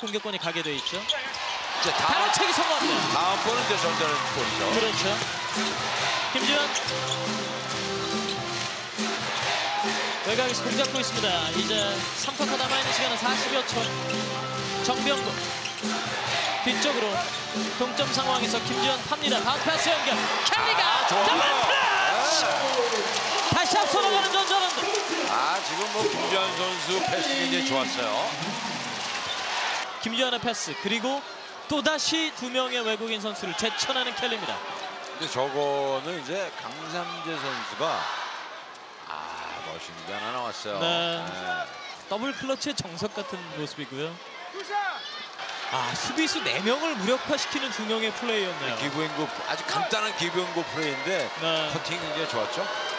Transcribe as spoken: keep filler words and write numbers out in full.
공격권이 가게 돼 있죠. 이제 다음, 가로채기 성공합니다. 다음 번은 이제 전자는 볼이죠. 그렇죠. 김지현 외곽에서 공 잡고 있습니다. 이제 삼 쿼터 남아있는 시간은 사십여 초. 정병구 뒤쪽으로 동점 상황에서 김지현 팝니다. 바운드 패스 연결. 켈리가 아, 더블 클러치. 다시 앞서 나가는 전자랜드. 아, 지금 뭐 김지현 선수 패스 굉장히 좋았어요. 김지현의 패스 그리고 또다시 두 명의 외국인 선수를 제쳐내는 켈리입니다. 근데 저거는 이제 강삼재 선수가 아, 멋있는 게 하나 나왔어요. 네. 네. 더블 클러치의 정석 같은 모습이고요. 아, 수비수 네 명을 무력화시키는 두 명의 플레이였네요. 기브앤고 아주 간단한 기브앤고 플레이인데 네. 커팅이 굉장히 좋았죠.